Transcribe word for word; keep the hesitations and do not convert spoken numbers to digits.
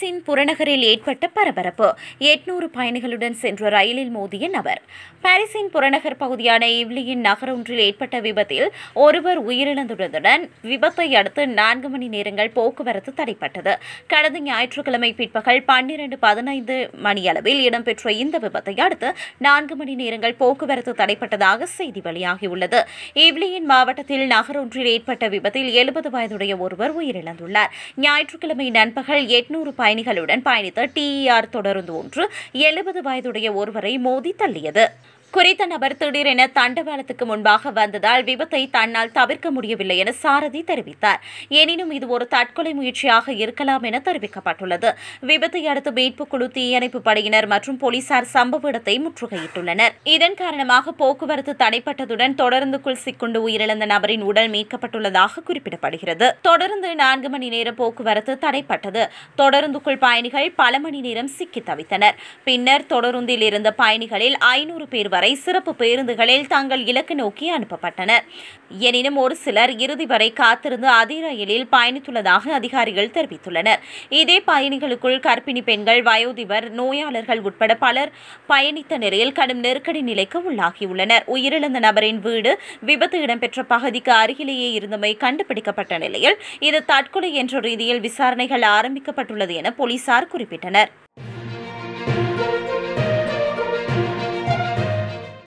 பாரிஸின் புறநகரில் ஏற்பட்ட பரபரப்பு. எட்நூறு பயணிகளுடன் சென்ற ரயிலில் மோதிய நபர். பாரிஸின் புறநகர் பகுதியான ஈவ்லியின் நகர் ஒன்றில் ஏற்பட்ட விபத்தில் ஒருவர் உயிரிழந்துள்ளதுடன் விபத்தை அடுத்து நான்கு மணி நேரங்கள் போக்குவரத்து தடைப்பட்டது. கடந்த ஞாயிற்றுக்கிழமை பிற்பகல் பன்னிரண்டு பதினைந்து மணியளவில் இடம்பெற்ற இந்த விபத்தை அடுத்து நான்கு மணி நேரங்கள் போக்குவரத்து தடைப்பட்டதாக செய்தி வெளியாகியுள்ளது. ஈவ்லியின் மாவட்டத்தில் நகர் ஒன்றில் ஏற்பட்ட விபத்தில் எழுபது வயதுடைய ஒருவர் உயிரிழந்துள்ளார். ஞாயிற்றுக்கிழமை நண்பகல் எட்நூறு பயணிகளுடன் பயணித்த டிஇஆர் தொடருந்து ஒன்று எழுபது வயதுடைய ஒருவரை மோதி தள்ளியது. குறித்த நபர் திடீரென தண்டவாளத்துக்கு முன்பாக வந்ததால் விபத்தை தன்னால் தவிர்க்க முடியவில்லை என சாரதி தெரிவித்தார். எனினும் இது ஒரு தற்கொலை முயற்சியாக இருக்கலாம் என தெரிவிக்கப்பட்டுள்ளது. விபத்தை அடுத்து மீட்புக் குழு, தீயணைப்பு படையினர் மற்றும் போலீசார் சம்பவ இடத்தை முற்றுகையிட்டுள்ளனர். இதன் காரணமாக போக்குவரத்து தடைப்பட்டதுடன் தொடருந்துக்குள் சிக்குண்டு உயிரிழந்த நபரின் உடல் மீட்கப்பட்டுள்ளதாக குறிப்பிடப்படுகிறது. தொடர்ந்து நான்கு மணி நேரம் போக்குவரத்து தடைப்பட்டது. தொடருந்துக்குள் பயணிகள் பல மணி நேரம் சிக்கி தவித்தனர். பின்னர் தொடருந்தில் இருந்த பயணிகளில் ஐநூறு பேர் வரை சிறப்பு பேருந்துகளில் தங்கள் இலக்கு நோக்கி அனுப்பப்பட்டனர். எனினும் ஒரு சிலர் இறுதி வரை காத்திருந்து அதே ரயிலில் பயணித்துள்ளதாக அதிகாரிகள் தெரிவித்துள்ளனர். இதே பயணிகளுக்குள் கர்ப்பிணி பெண்கள், வயோதிபர், நோயாளர்கள் உட்பட பலர் பயணித்த நிலையில் கடும் நெருக்கடி நிலைக்கு உள்ளாகியுள்ளனர். உயிரிழந்த நபரின் வீடு விபத்து இடம்பெற்ற பகுதிக்கு அருகிலேயே இருந்தமை கண்டுபிடிக்கப்பட்ட நிலையில் இது தற்கொலை என்ற ரீதியில் விசாரணைகள் ஆரம்பிக்கப்பட்டுள்ளது என போலீசார் குறிப்பிட்டனர்.